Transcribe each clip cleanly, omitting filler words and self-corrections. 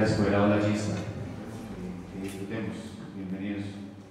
la Escuela Olayista. Que disfrutemos. Bienvenidos.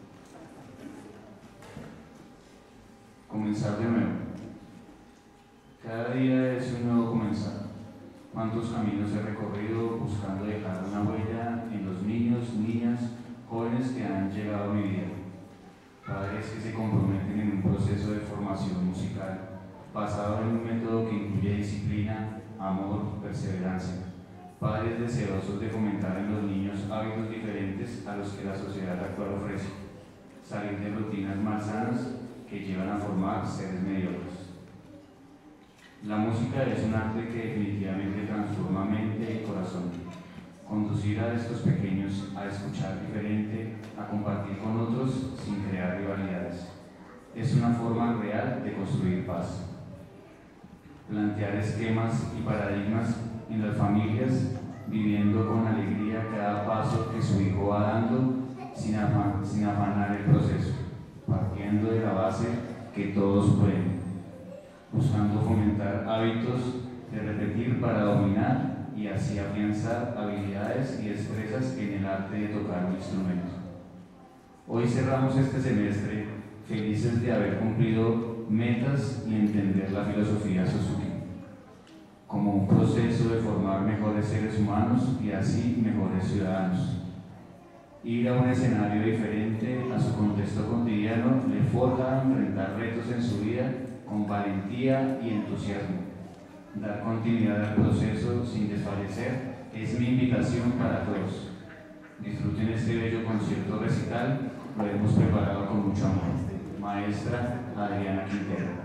Comenzar de nuevo. Cada día es un nuevo comenzar. ¿Cuántos caminos he recorrido buscando dejar una huella en los niños, niñas, jóvenes que han llegado a mi vida? Padres que se comprometen en un proceso de formación musical basado en un método que incluye disciplina, amor, perseverancia. Padres deseosos de fomentar en los niños hábitos diferentes a los que la sociedad actual ofrece. Salir de rutinas malsanas que llevan a formar seres mediocres. La música es un arte que definitivamente transforma mente y corazón. Conducir a estos pequeños a escuchar diferente, a compartir con otros sin crear rivalidades. Es una forma real de construir paz. Plantear esquemas y paradigmas en las familias, viviendo con alegría cada paso que su hijo va dando, sin afanar el proceso, partiendo de la base que todos pueden, buscando fomentar hábitos de repetir para dominar y así afianzar habilidades y destrezas en el arte de tocar un instrumento. Hoy cerramos este semestre felices de haber cumplido metas y entender la filosofía Suzuki como un proceso de formar mejores seres humanos y así mejores ciudadanos. Ir a un escenario diferente a su contexto cotidiano le forja a enfrentar retos en su vida con valentía y entusiasmo. Dar continuidad al proceso sin desfallecer es mi invitación para todos. Disfruten este bello concierto recital, lo hemos preparado con mucho amor. Maestra Adriana Quintero.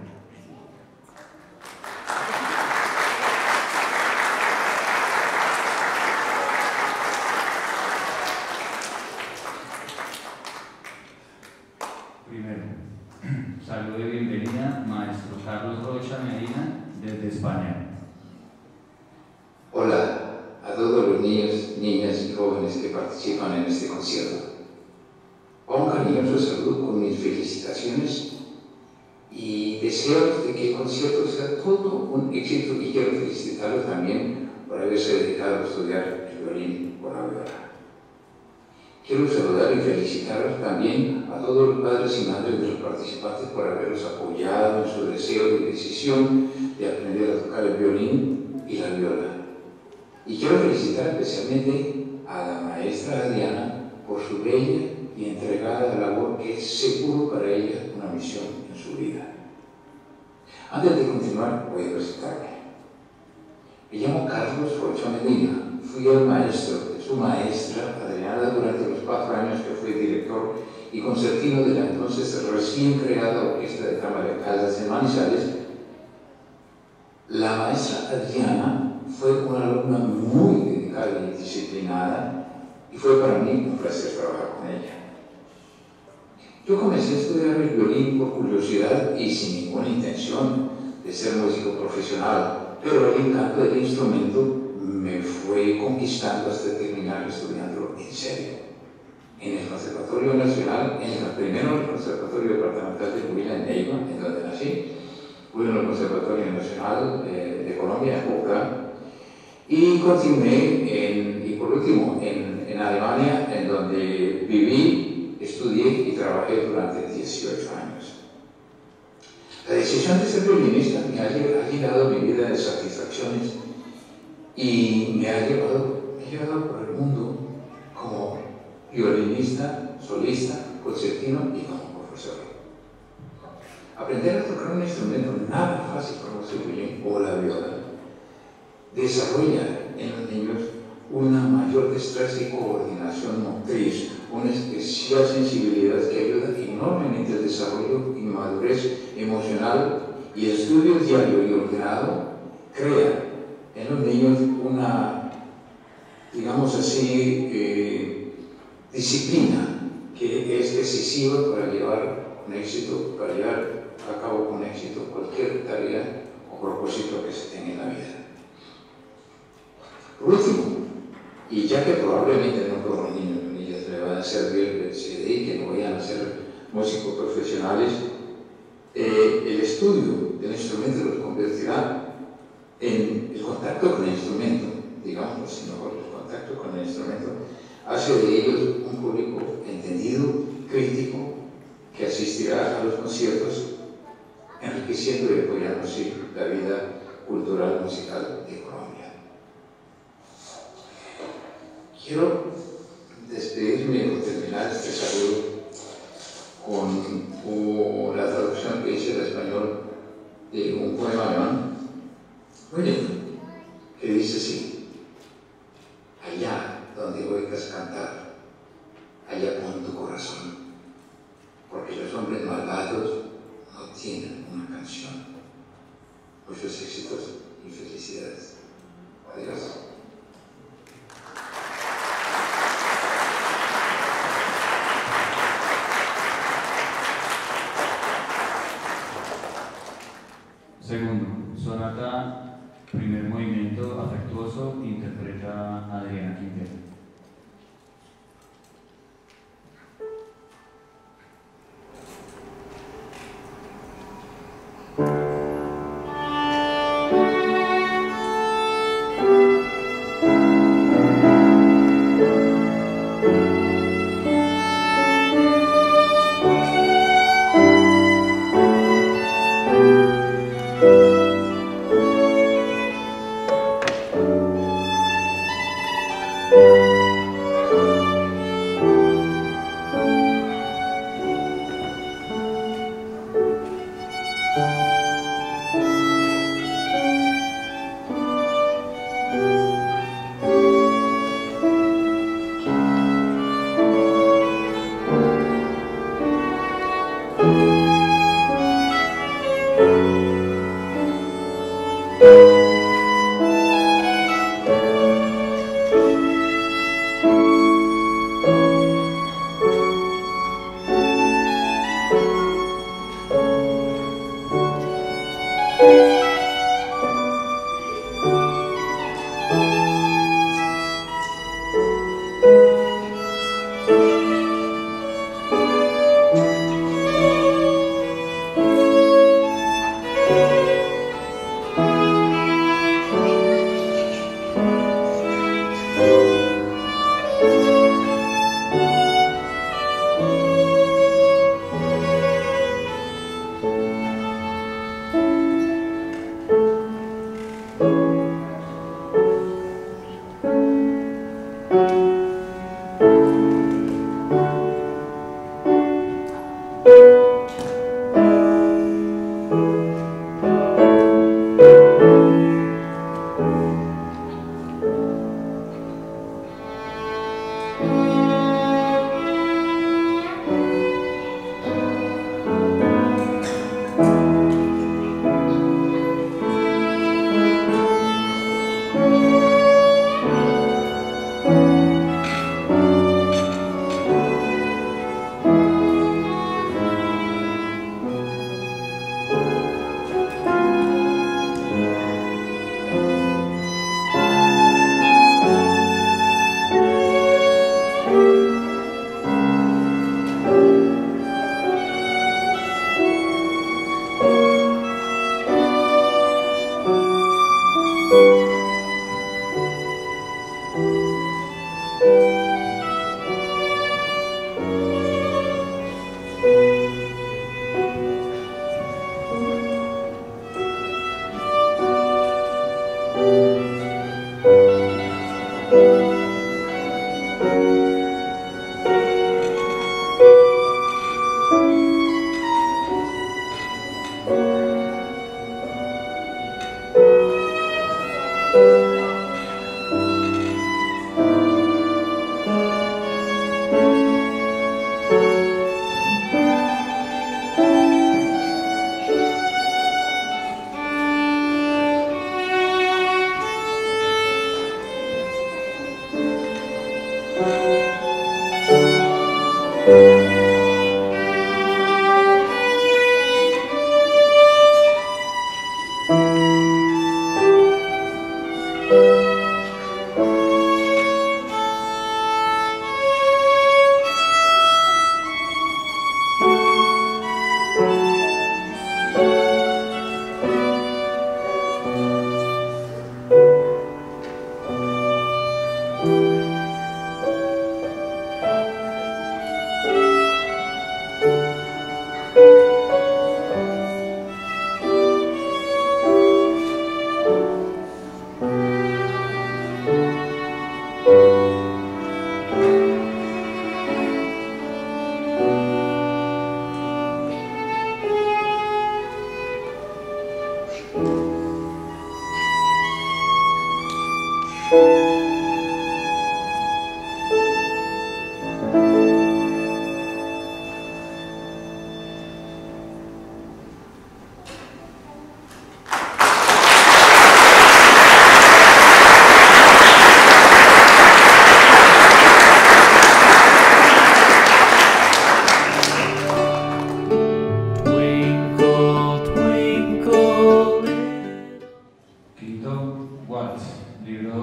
Primero, saludo de bienvenida, maestro Carlos Rocha Medina, desde España. Hola a todos los niños, niñas y jóvenes que participan en este concierto. Un cariñoso saludo con mis felicitaciones y deseo de que el concierto sea todo un éxito y quiero felicitarlo también por haberse dedicado a estudiar el violín con la viola. Quiero saludar y felicitar también a todos los padres y madres de los participantes por haberlos apoyado en su deseo y decisión de aprender a tocar el violín y la viola. Y quiero felicitar especialmente a la maestra Adriana por su bella y entregada labor que es seguro para ella una misión en su vida. Antes de continuar, voy a presentarme. Me llamo Carlos Rocha Medina. Fui el maestro de su maestra Adriana durante los 4 años que fui director y concertino de la entonces recién creada Orquesta de Cámara de Caldas de Manizales. La maestra Adriana fue una alumna muy dedicada y disciplinada y fue para mí un placer trabajar con ella. Yo comencé a estudiar el violín por curiosidad y sin ninguna intención de ser músico profesional, pero el encanto del instrumento me fue conquistando hasta terminar estudiándolo en serio. En el Conservatorio Nacional, primero en el Conservatorio Departamental de Huila, en Neiva, en donde nací, fui en el Conservatorio Nacional de Colombia, en Bogotá, y continué, y por último, en Alemania, en donde viví, estudié y trabajé durante 18 años. La decisión de ser violinista me ha llegado a mi vida de satisfacciones y me ha llevado por el mundo como violinista, solista, concertino y como profesor. Aprender a tocar un instrumento nada fácil como es el violín o la viola desarrolla en los niños una mayor destreza y coordinación motriz, una especial sensibilidad que ayuda enormemente al desarrollo y madurez emocional, y el estudio diario y ordenado crea en los niños una, digamos así, disciplina que es decisiva para llevar a cabo con éxito cualquier tarea o propósito que se tenga en la vida. Por último, y ya que probablemente no todos los niños y niñas le van a servir el CD y que no vayan a ser músicos profesionales, el estudio del instrumento los convertirá en el contacto con el instrumento, digamos, sino con el contacto contacto con el instrumento, hace de ellos un público entendido, crítico, que asistirá a los conciertos, enriqueciendo y apoyando así la vida cultural musical de Colombia. Quiero despedirme o terminar este saludo con la traducción que hice al español de un poema alemán muy lindo, que dice así: allá donde oigas cantar, allá pon tu corazón, porque los hombres malvados no tienen una canción. Muchos éxitos y felicidades. Adiós. Segundo, sonata, primer movimiento afectuoso, interpreta Adriana Quintero.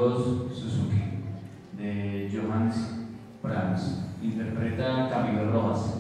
Carlos Suzuki, de Johannes Brahms. Interpreta Camilo Rojas.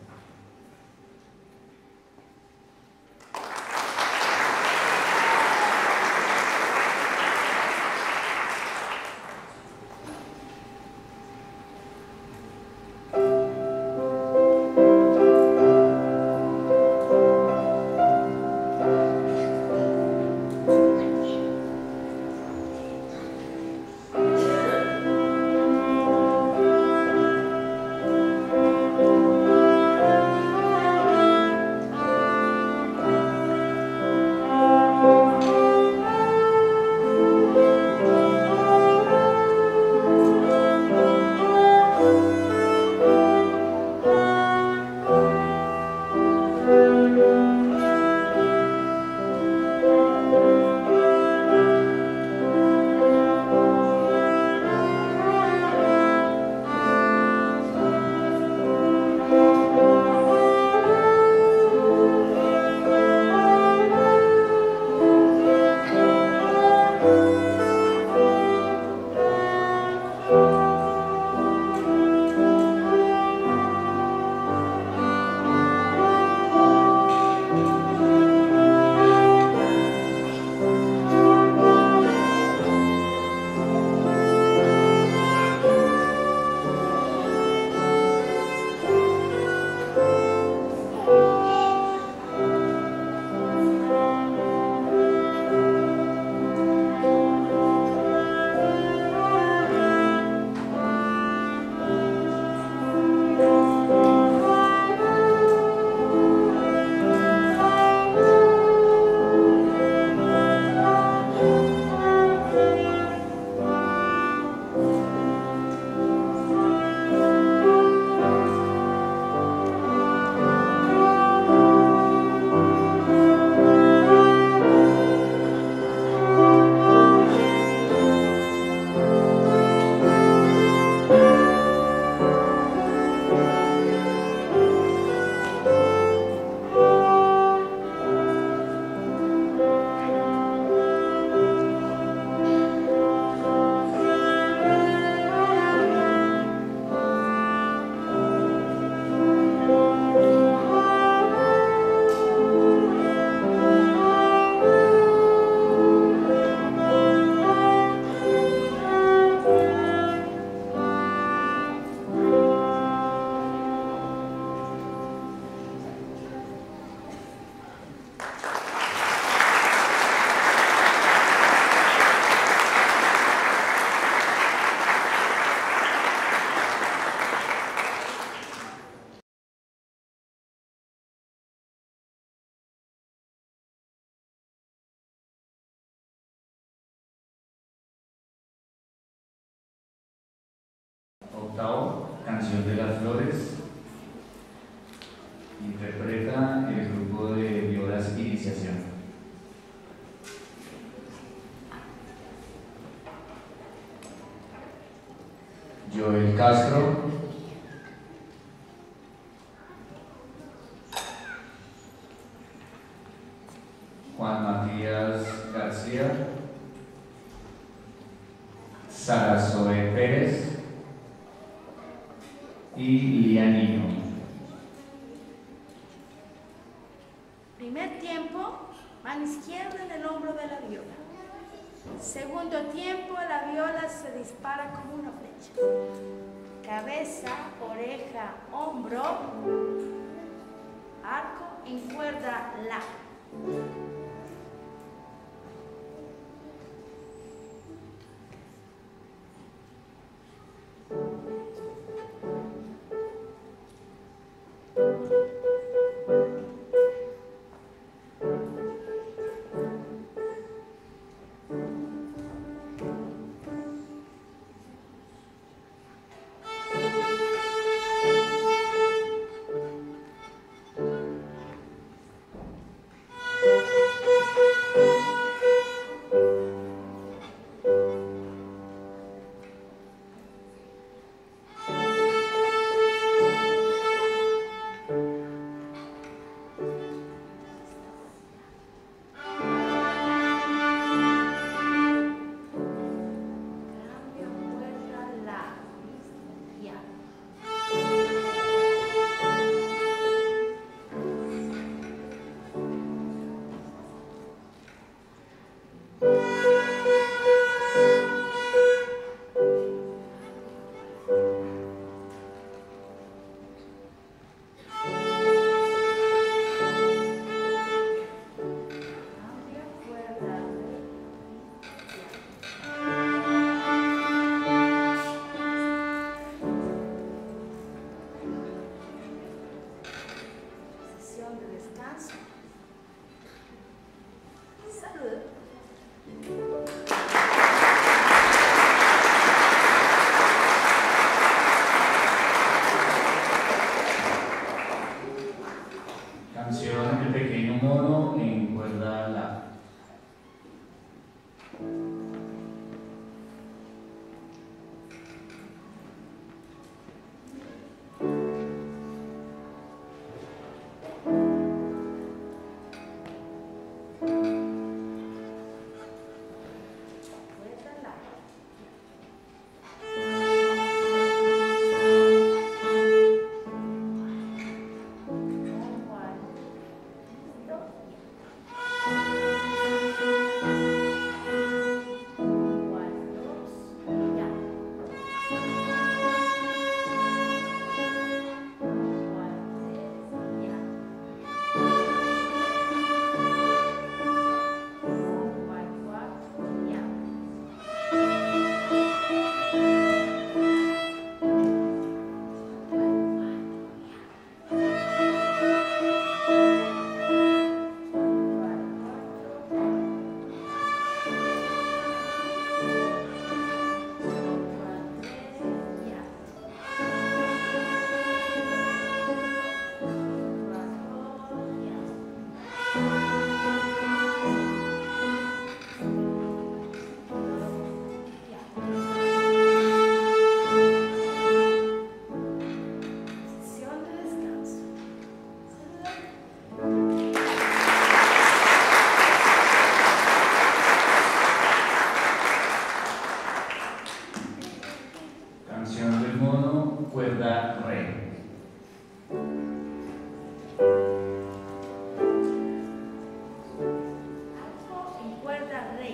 Octavo, Canción de las Flores. Interpreta el grupo de violas Iniciación. Joel Castro, Juan Matías García, Sara Zoe Pérez y Lianino. Primer tiempo, mano izquierda en el hombro de la viola. Segundo tiempo, la viola se dispara como una flecha. Cabeza, oreja, hombro, arco en cuerda la. cuerda re. Alto en cuerda re.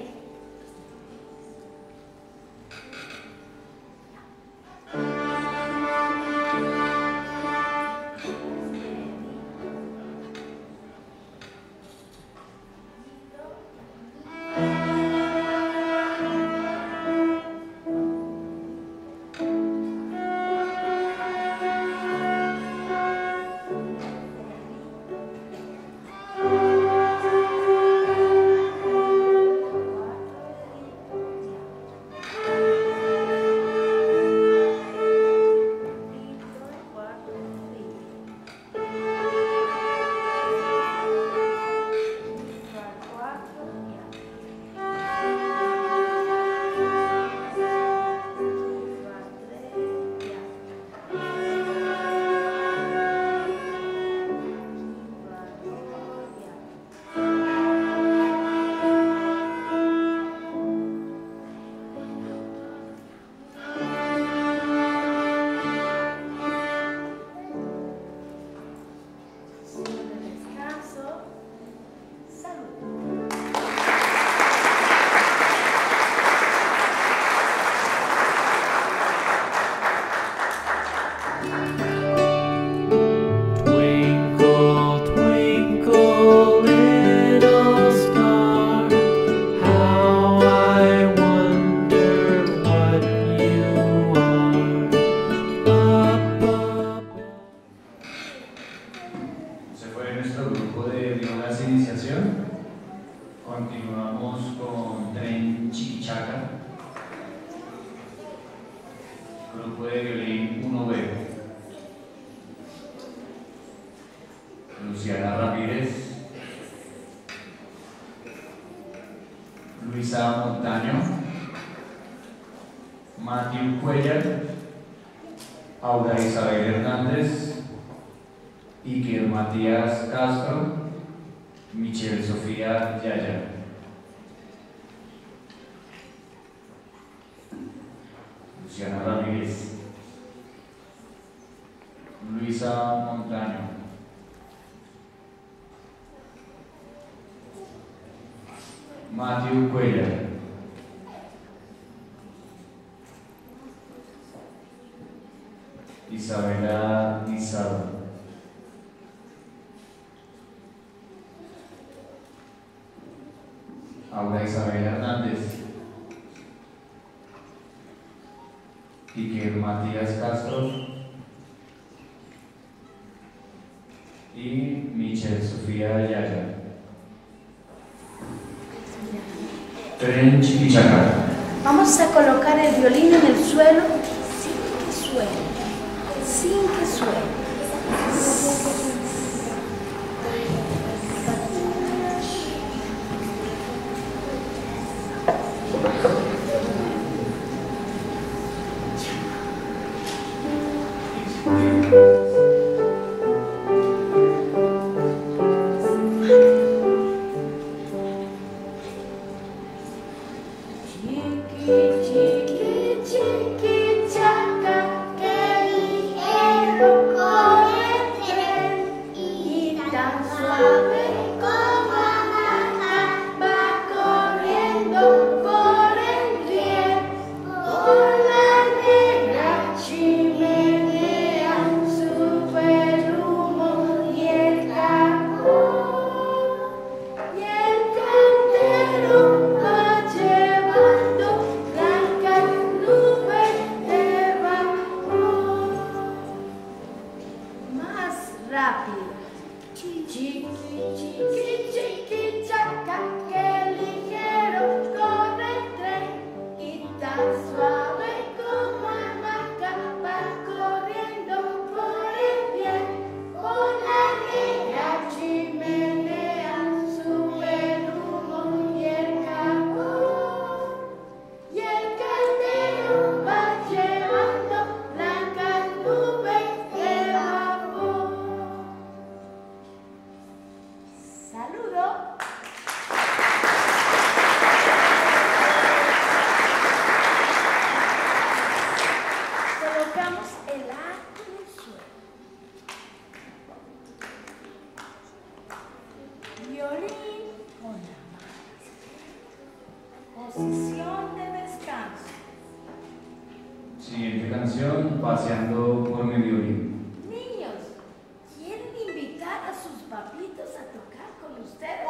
Continuamos con Tren Chiquichaca, grupo de violín 1B. Luciana Ramírez, Luisa Montaño, Matthew Cuellar, Aura Isabel Hernández, Iker Matías Castro, Michelle Sofía Yaya. Luciana Ramírez, Luisa Montaño, Matthew Cuellar, Isabela Izardo, Aura Isabel Hernández, Iker Matías Castro y Michelle Sofía Yaya. Tren Chiquichaca. Vamos a colocar el violín en el suelo sin que suene. Sin que suene. Chiquichaca, que ligero corre el tren. canción Paseando por Mediodía. Niños, ¿quieren invitar a sus papitos a tocar con ustedes?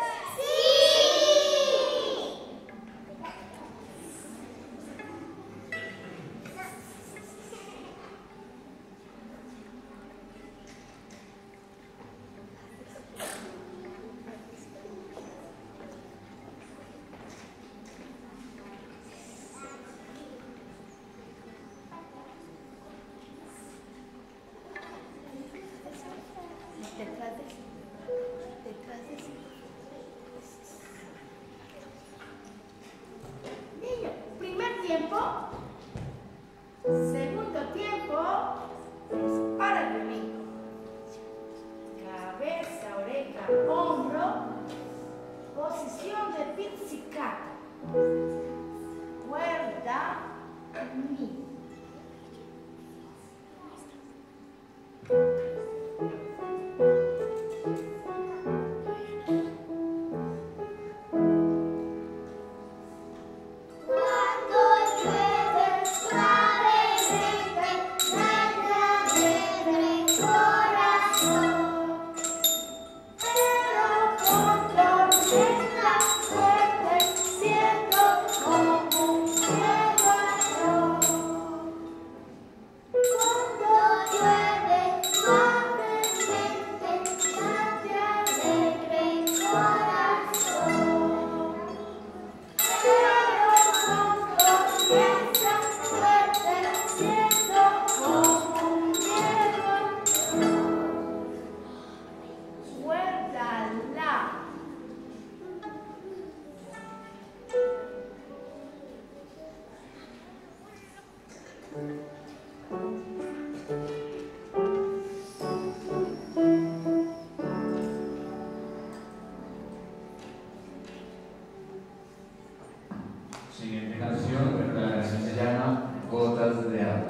Detrás de sí. Niño, primer tiempo. Segundo tiempo es para el domingo. Cabeza, oreja, hombro. Posición de pizzicato. Cuerda, mi. Siguiente canción, la canción se llama Gotas de Agua.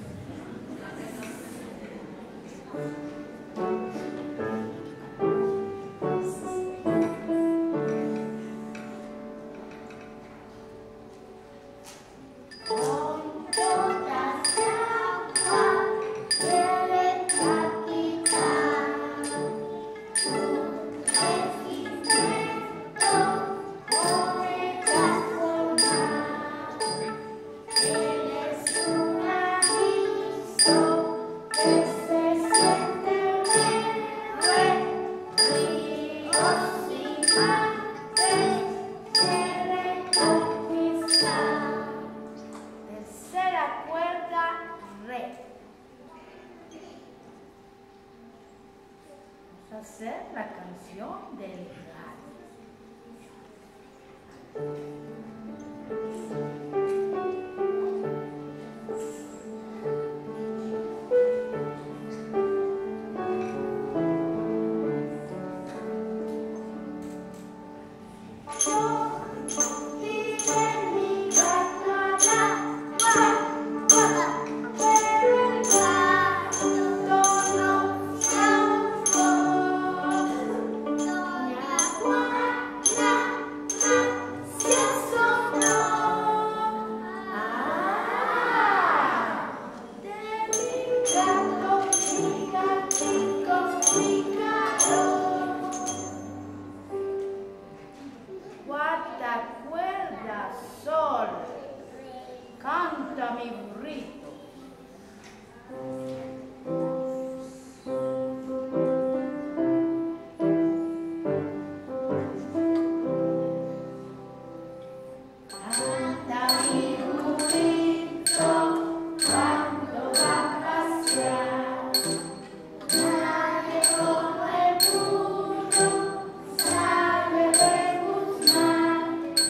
Hacer la canción del gato. Canta mi burrito. Canta mi burrito cuando va a pasear. Nadie como el burro sabe rebuznar.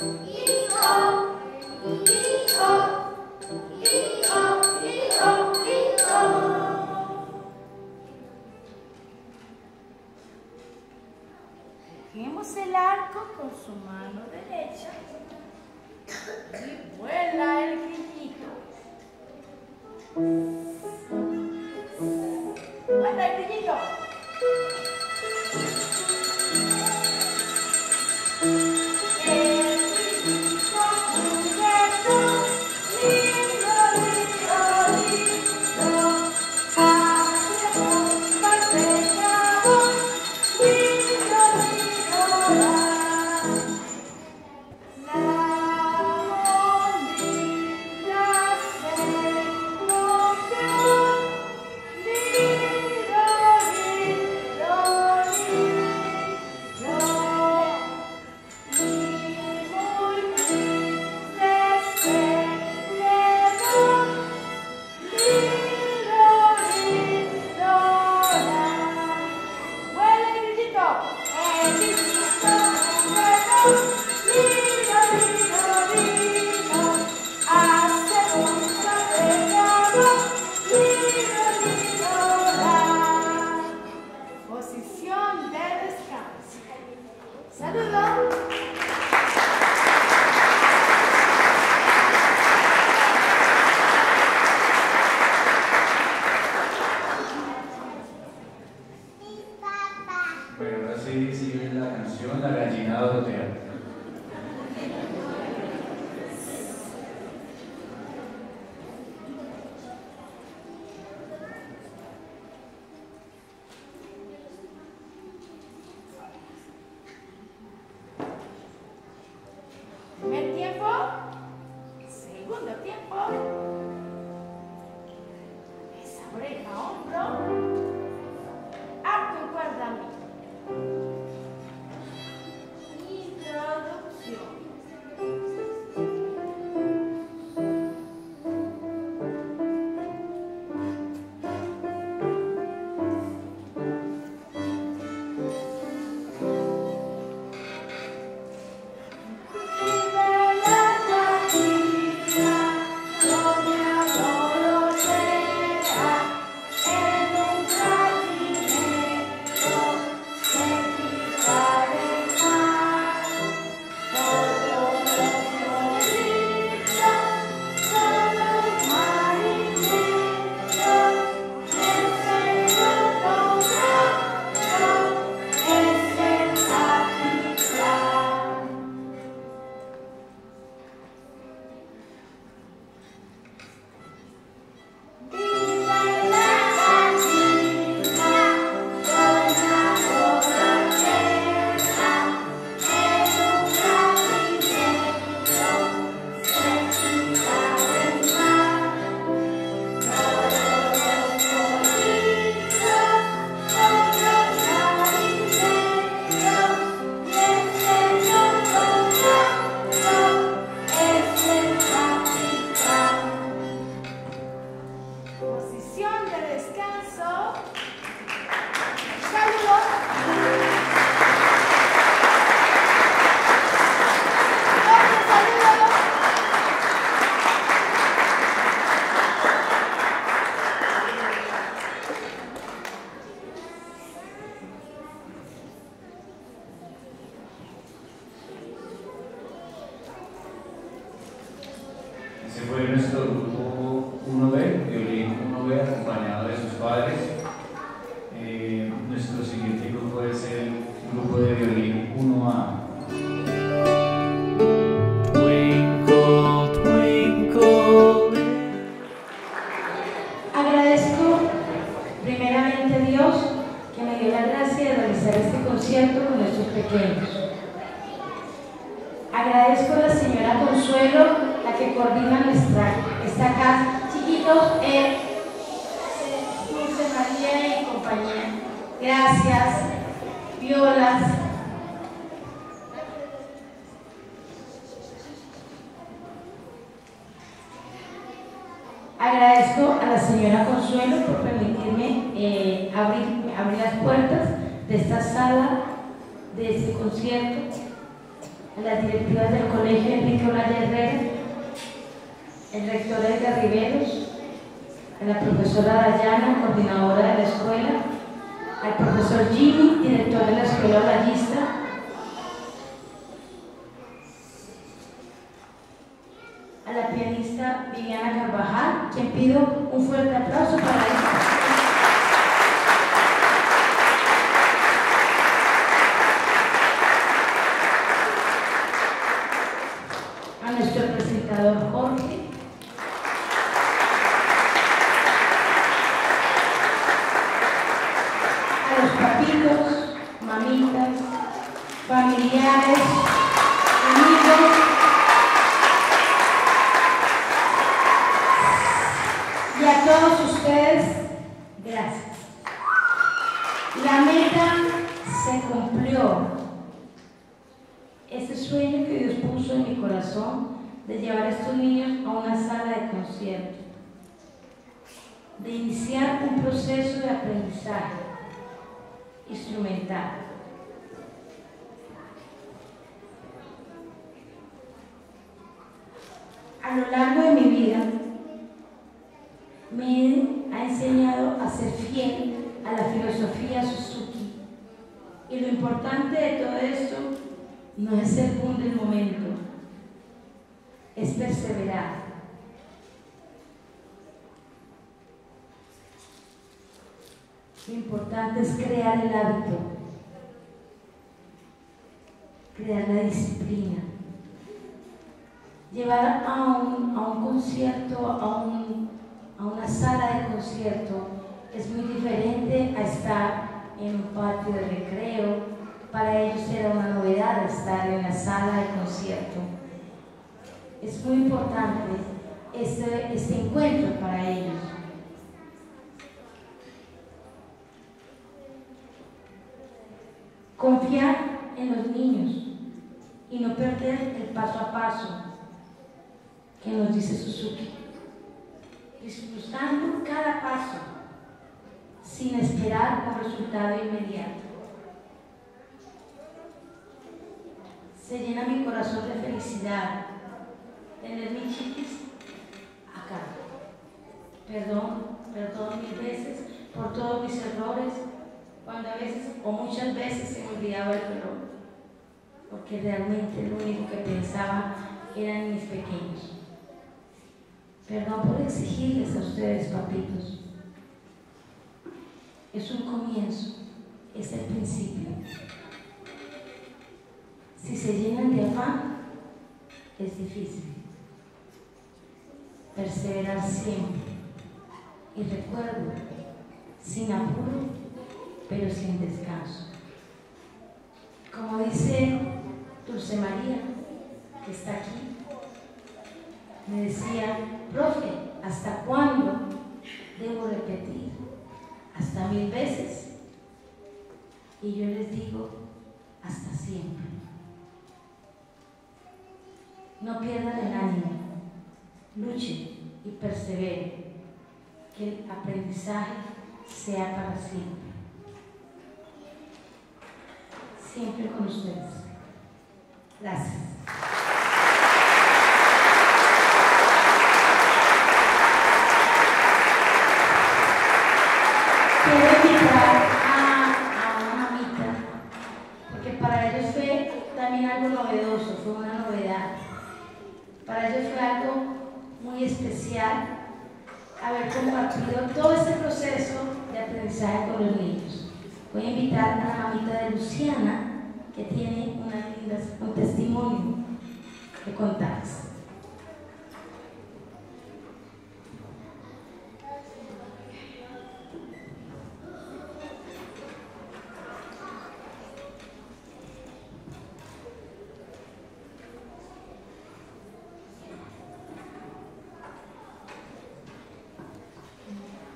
Cogemos el arco con su mano derecha y vuela el grillito. ¡Vuela el grillito! El grillito, lindo, lindo, lindo. Agradezco primeramente a Dios que me dio la gracia de realizar este concierto con nuestros pequeños. Agradezco a la señora Consuelo, la que coordina esta casa. Chiquitos, Dulce María y compañía. Gracias. Violas. Agradezco a la señora Consuelo por permitirme abrir las puertas de esta sala, de este concierto, a las directivas del colegio Enrique Olaya Herrera, el rector Edgar Riveros, a la profesora Dayana, coordinadora de la escuela, al profesor Jimmy, director de la escuela Olayista, a la pianista Viviana Carvajal, quien pido un fuerte aplauso para ella. A nuestro presentador Jorge, a los papitos, mamitas, familiares, amigos, y a todos ustedes, gracias. La meta se cumplió. Ese sueño que Dios puso en mi corazón de llevar a estos niños a una sala de concierto, de iniciar un proceso de aprendizaje instrumental. A lo largo de mi vida me ha enseñado a ser fiel a la filosofía Suzuki, y lo importante de todo esto no es el boom del momento, es perseverar. Lo importante es crear el hábito, crear la disciplina, llevar a un concierto, a una sala de concierto, es muy diferente a estar en un patio de recreo. Para ellos era una novedad estar en la sala de concierto. Es muy importante este encuentro para ellos. Confiar en los niños y no perder el paso a paso que nos dice Suzuki. Disfrutando cada paso sin esperar un resultado inmediato. Se llena mi corazón de felicidad tener mis chiquis acá. Perdón mil veces por todos mis errores, cuando a veces o muchas veces se me olvidaba el reloj, porque realmente lo único que pensaba eran mis pequeños. Perdón por exigirles a ustedes, papitos. Es un comienzo, es el principio. Si se llenan de afán, es difícil. Perseverar siempre. Y recuerdo, sin apuro, pero sin descanso. Como dice Dulce María, que está aquí, me decía: profe, ¿hasta cuándo debo repetir? ¿Hasta 1000 veces? Y yo les digo: hasta siempre. No pierdan el ánimo, luchen y perseveren, que el aprendizaje sea para siempre. Siempre con ustedes. Gracias. Quiero invitar a una mamita, porque para ellos fue también algo novedoso, fue una novedad. Para ellos fue algo muy especial haber compartido todo este proceso de aprendizaje con los niños. Voy a invitar a la mamita de Luciana, que tiene un testimonio que contarles.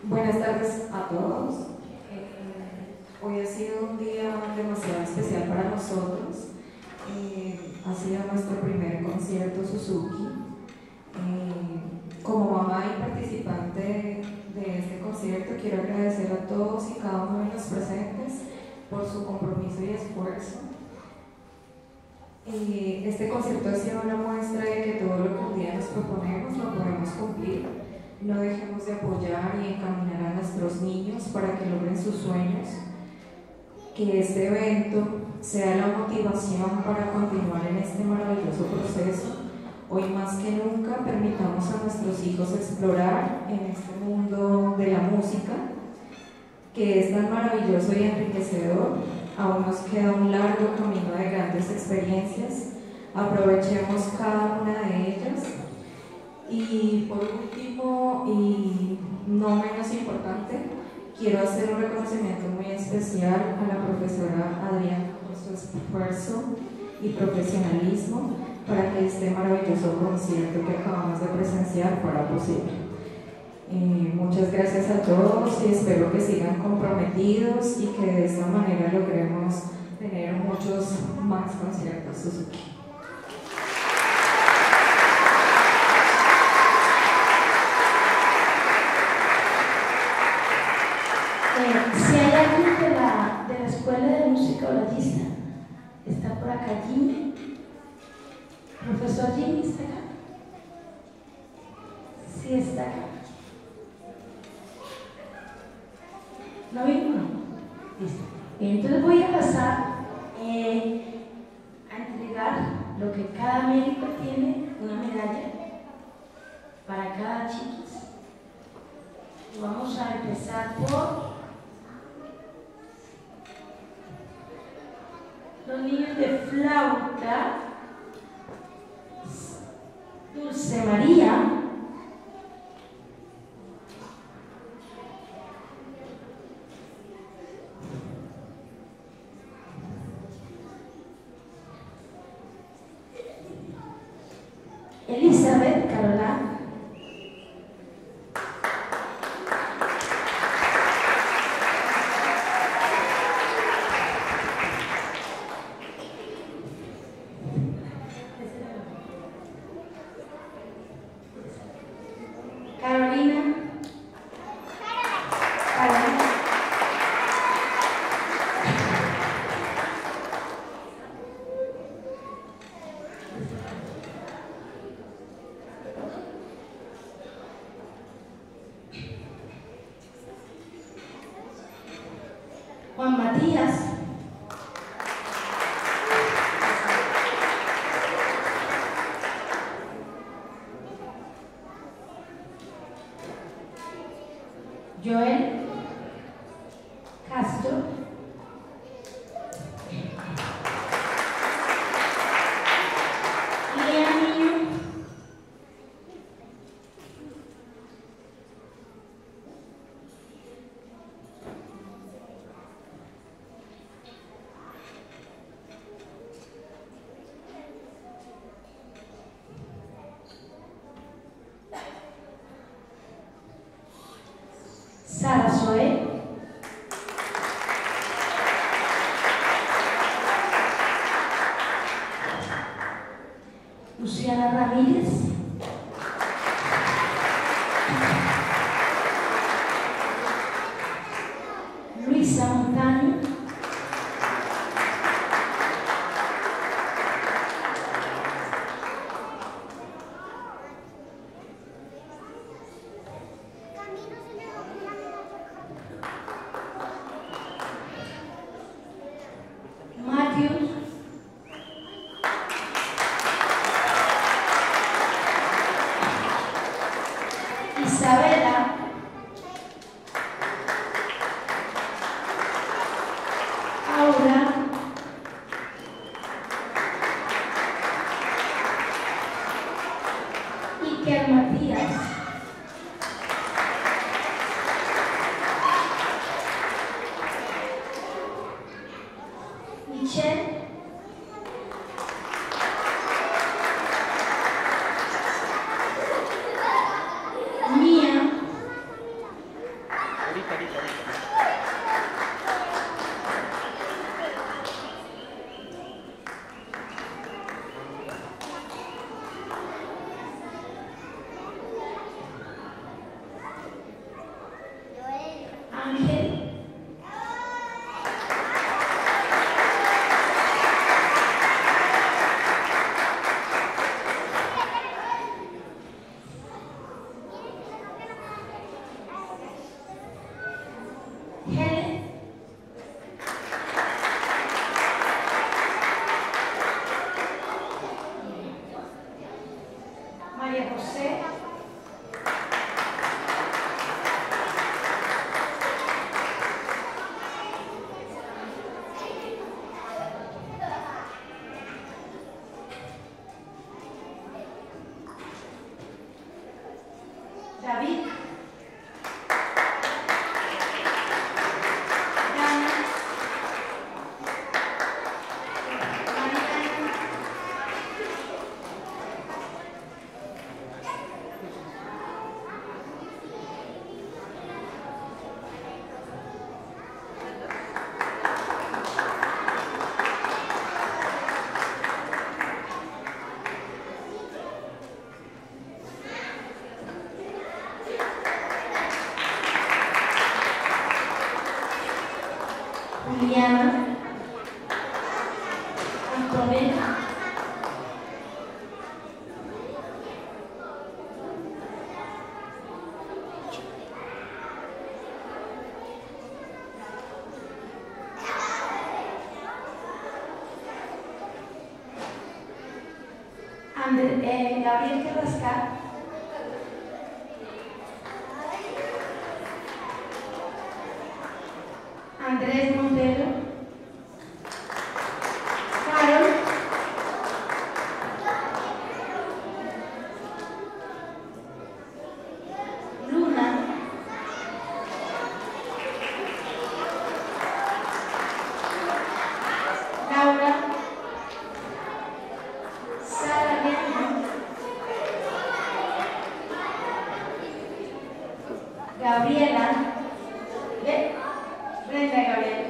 Buenas tardes a todos. Hoy ha sido un día demasiado especial para nosotros. Ha sido nuestro primer concierto Suzuki. Como mamá y participante de este concierto, quiero agradecer a todos y cada uno de los presentes por su compromiso y esfuerzo. Este concierto ha sido una muestra de que todo lo que un día nos proponemos lo podemos cumplir. No dejemos de apoyar y encaminar a nuestros niños para que logren sus sueños. Que este evento sea la motivación para continuar en este maravilloso proceso. Hoy más que nunca permitamos a nuestros hijos explorar en este mundo de la música, que es tan maravilloso y enriquecedor. Aún nos queda un largo camino de grandes experiencias. Aprovechemos cada una de ellas. Y por último, y no menos importante, quiero hacer un reconocimiento muy especial a la profesora Adriana por su esfuerzo y profesionalismo para que este maravilloso concierto que acabamos de presenciar fuera posible. Muchas gracias a todos y espero que sigan comprometidos y que de esta manera logremos tener muchos más conciertos Suzuki. Si hay alguien de la Escuela de Música Olayista, está por acá Jimmy. ¿Profesor Jimmy está acá? Sí, está acá. ¿No vino? No. Listo. Entonces voy a pasar a entregar lo que cada médico tiene, una medalla para cada chiquis. Vamos a empezar por los niños de flauta. Dulce María. Elizabeth Carolina. Carolina. Juan Matías. Joel Castro. Lea Niño. Sara Zoe. Luciana Ramírez. Luisa Montaño. David, Dana, Mariana, Juliana, Antonella, Gabriel Carrascal, Andrés Montero, Carol, Luna, Laura, Sara Leandro, Gabriela, Brenda Gabriel.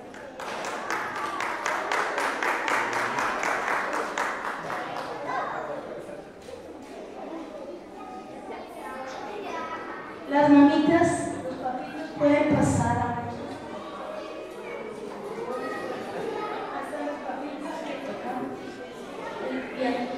Las mamitas, los papitos pueden pasar a hasta los papitos que tocan el piano.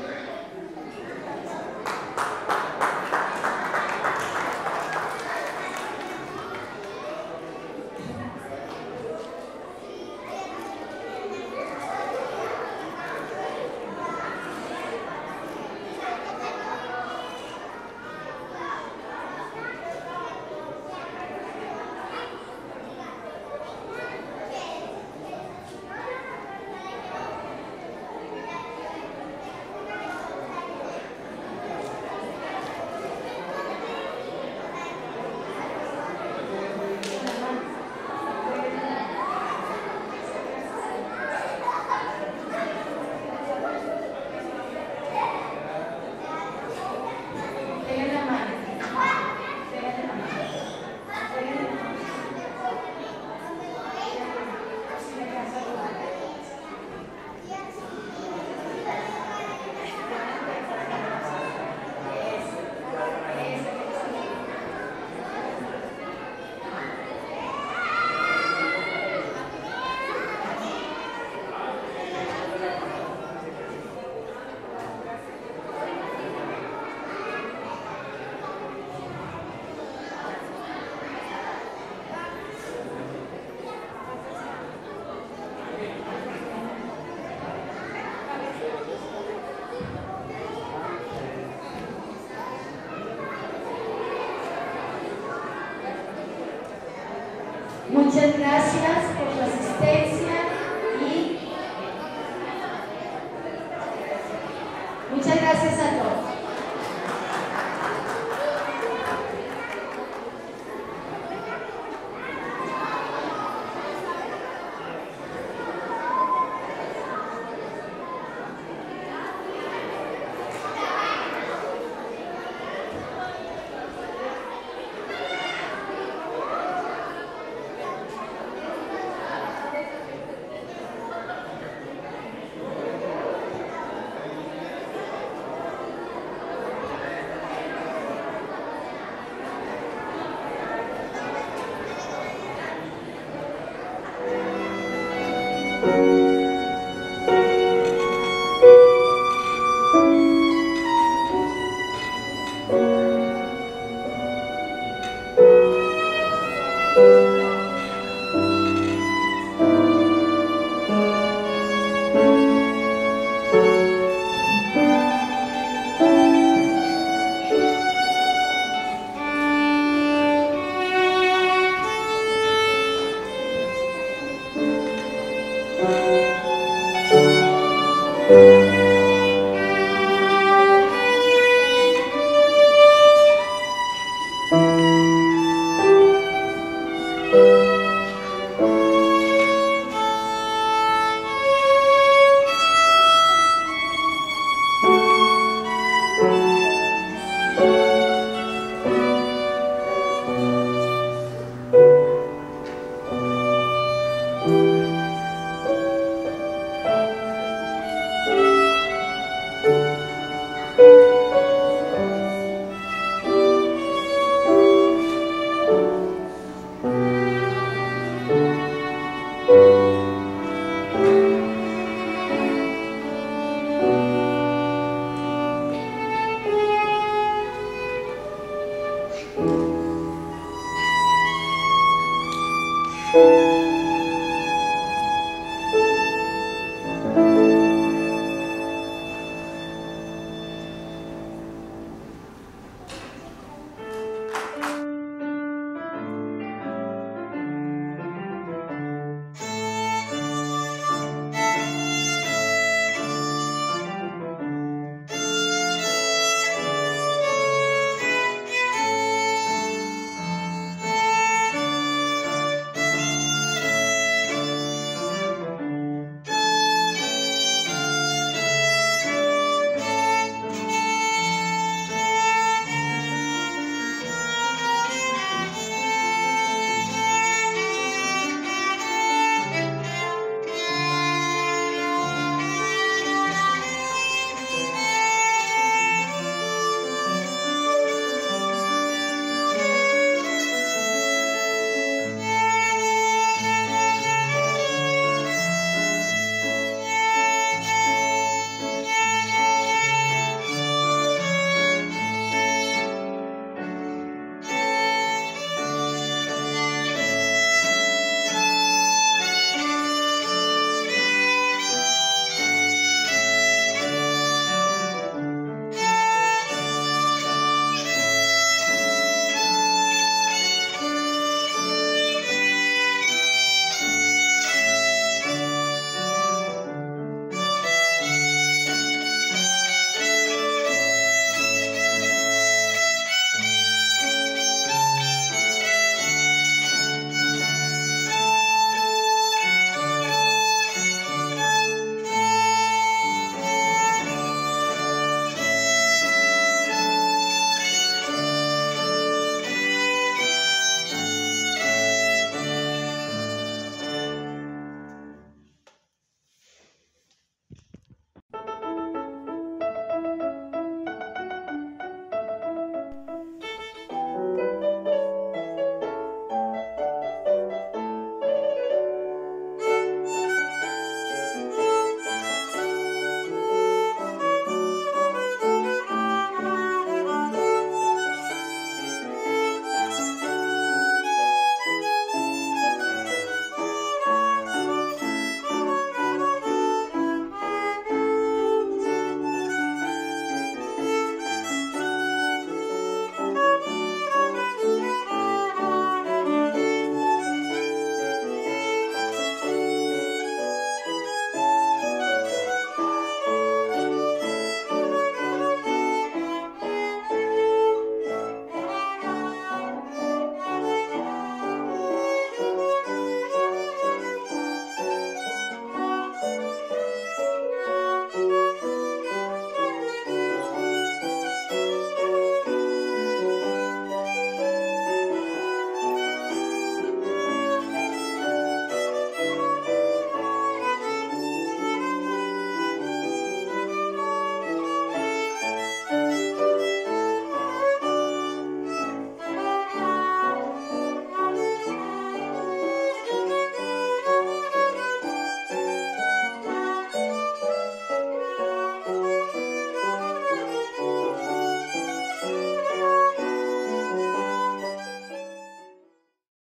Muchas gracias por su asistencia y muchas gracias a todos.